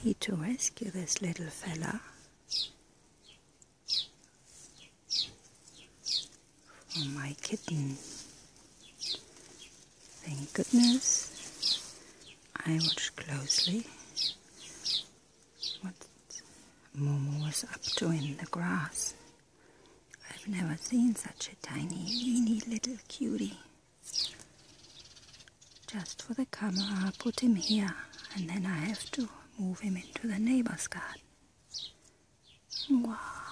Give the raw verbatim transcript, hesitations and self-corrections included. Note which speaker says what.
Speaker 1: need to rescue this little fella from my kitten. Thank goodness I watched closely what Momo was up to in the grass. I've never seen such a tiny, weeny little cutie. Just for the camera, I put him here, and then I have to move him into the neighbor's garden. Wow.